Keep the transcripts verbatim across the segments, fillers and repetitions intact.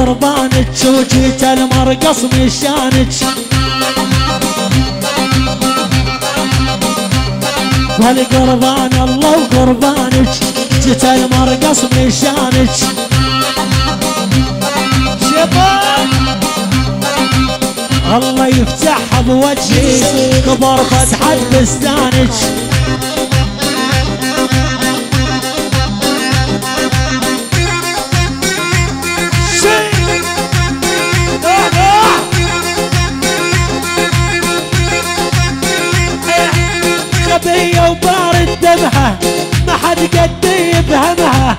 قربانك وجيت المرقص مشانك والقربان الله وقربانك جيت المرقص مشانك شباب الله يفتحها بوجهي كبر فتحة بستانك غبية وبارد دمها ما حد قد يفهمها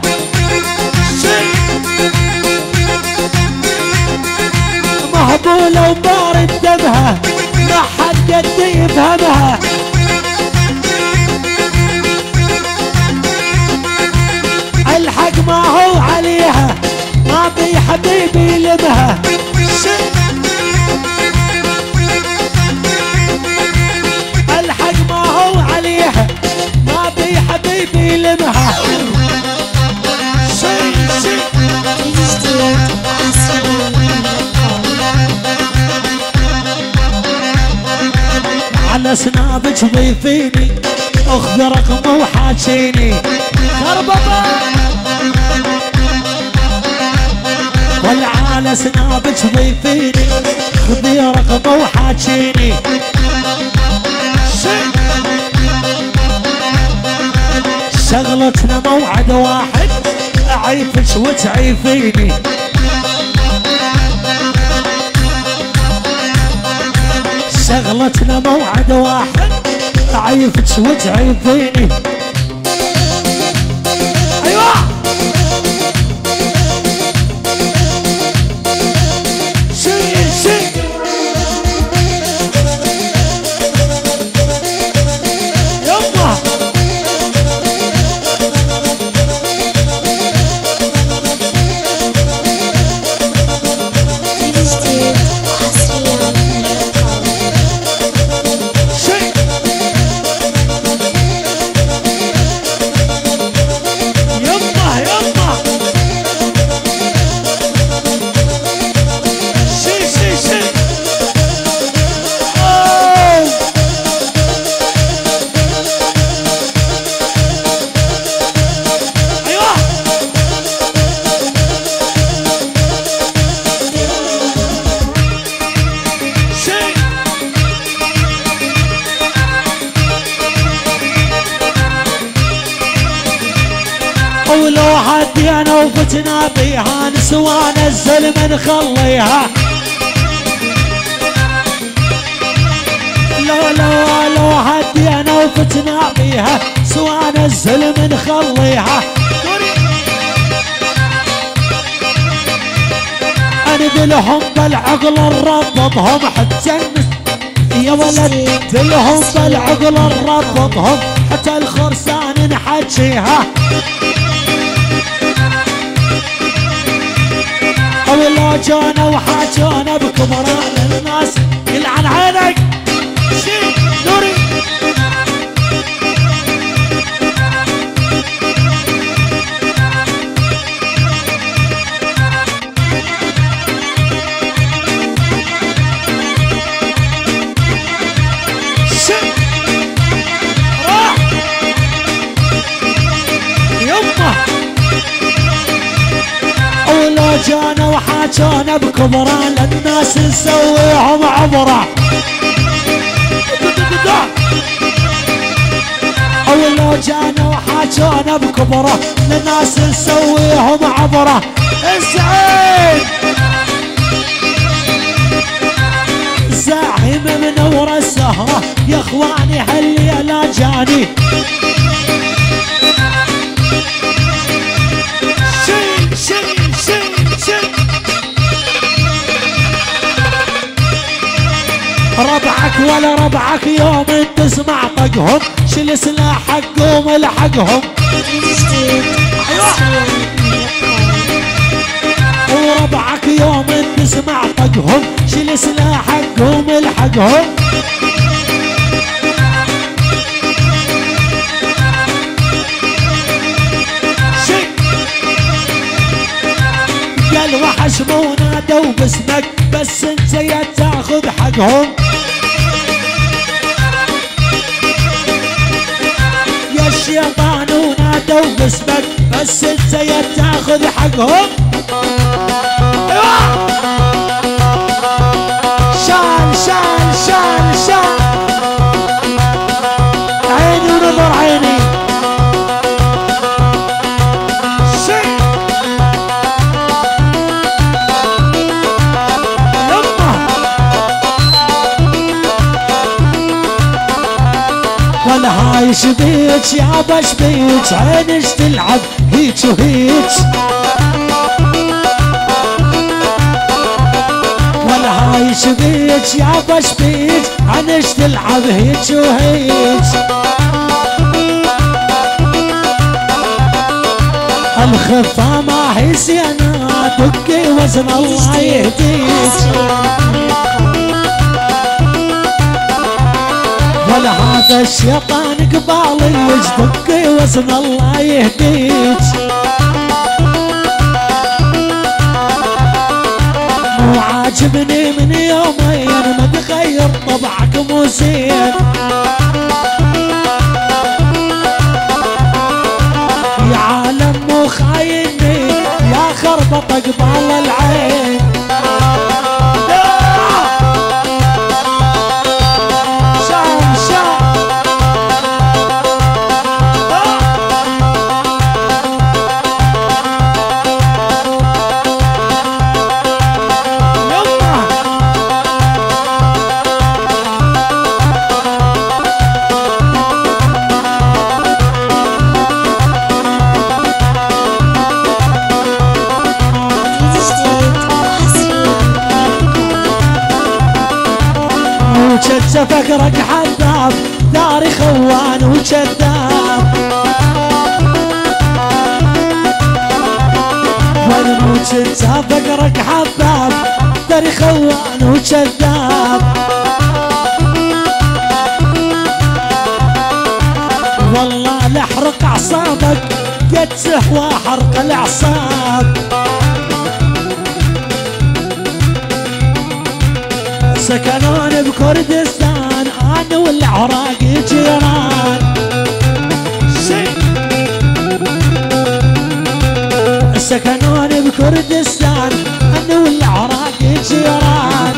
مهبولة وبارد دمها ما حد قد يفهمها الحق ما هو عليها ما بي حبيبي لمها الحق ما هو عليها ما بي حبيبي لمها على سنابك ضيفيني اخذ رقمه وحاجيني خربطه ولا على سنابك ضيفيني خذي رقمه وحاجيني شغلتنا موعد واحد اعيفك وتعيفيني شغلتنا موعد واحد اعيفك وتعيفيني ايوه شي شي يلا ولو هدينا وفتنا بيها نسوانا الزلم نخليها لو لو لو هدينا وفتنا بيها سوانا الزلم نخليها انا دلهم بالعقل نربطهم حتى يا ولد دلهم بالعقل نربطهم حتى الخرسان نحجيها ولو جانا وحاجونا بكبران الناس يلعن عينك شي نوري شي راح يمه ولو جانا وحاجونا بكبران للناس نسويهم عبرة ولو جانا وحاجونا بكبرة للناس نسويهم عبرة السعيد زاحم من ورا السهرة يا اخواني هالليلة جاني شي شي شي شي ربعك ولا ربعك يوم تسمع طقهم شيل سلاحك قوم الحقهم وربعك يوم تسمع طقهم شيل سلاحك قوم الحقهم شي قال وحشمونا نادوا باسمك بس انت يا تاخذ حقهم. يا الشيطان ونادوا باسمك بس انت يا تاخذ حقهم. شال شال شال شال عيني ونظر عيني ولا هاي شبيك يا بشبيك عينش تلعب هيك وهيك. ولا هاي شبيك يا بشبيك عينش تلعب هيك وهيك. الخفة ما هي سيانة دقي وزن الله يهديك. ولا هذا الشيطان قبالي يصدق وزن الله يهديك. مو عاجبني من يومين ما تغير طبعك مو زين. يا عالم مو خايني يا خربطة قبال العين. فكرك حذاب داري خوان وكذاب. والموت انت فكرك حذاب داري خوان وكذاب. والله لحرق اعصابك قد تهوى حرق الاعصاب. سكنون بكردستان انا والعراق جيران. سكنون بكردستان انا والعراق جيران.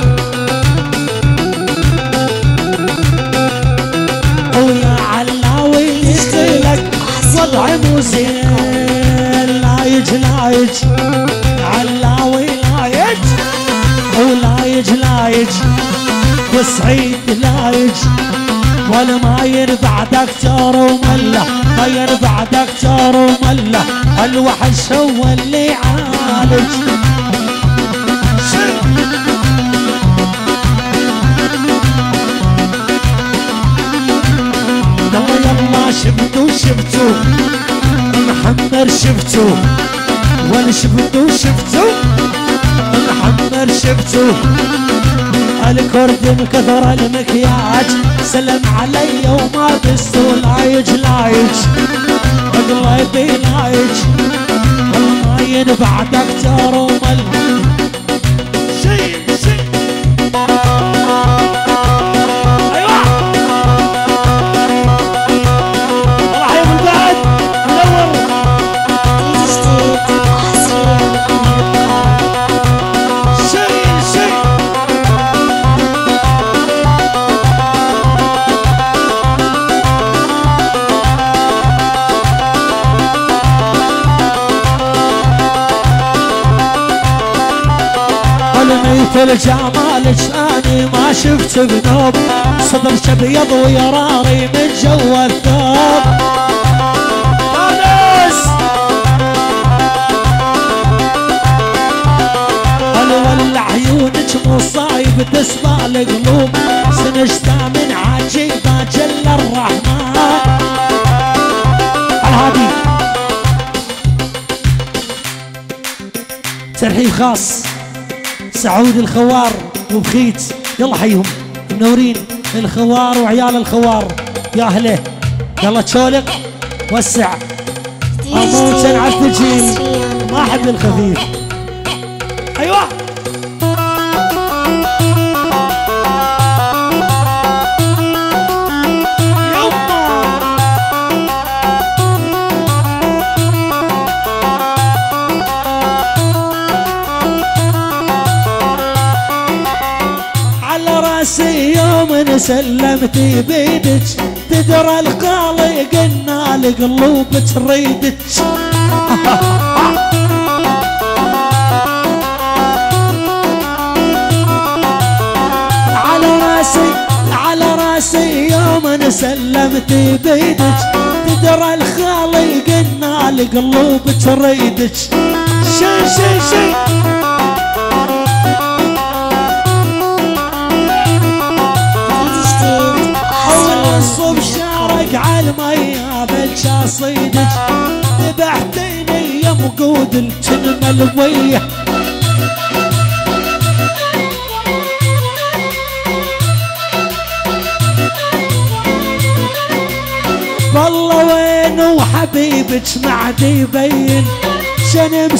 ويا علاوي يخيلك وضعي مو زين. لايج لايج علاوي لايج ولايج لايج وسعيد لايج. ولا ما ينفع دكتور ومله ما ينفع دكتور ومله. الوحش هو اللي يعالج. يلا يلا شفتوا شفتوا محمر شفتوا. ولا شفتوا شفتوا محمر شفتوا. الكرد انكثر المكياج سلم علي وما بستو. لايج لايج قلبي لايج والله ما ينفع دكتور ومل. شي شي ايوه راح يوم البعد منور. مثل جمالك اني ما شفت بنوب. صدرك ابيض ويراري من جوا الثوب. انس الولع عيونك مو صايب تسمع القلوب. سنشتا من عجيبه جل الرحمن. الهادي ترحيب خاص سعود الخوار وبخيت. يلا حيهم منورين الخوار وعيال الخوار يا اهله. يلا تشولق وسع اموت على الثقيل ما احب الخفيف. ايوه يوم سلمتي بيدك تدرى الخالق قلنا القلوب تريدك. على راسي على راسي يوم سلمتي بيدك تدرى الخالق قلنا القلوب تريدك. شي شي شي الصوب شارك عالمية بالشاصيدك ذبحتيني يا مقود الجنة الوية. والله وينو حبيبك ما عاد يبين شنب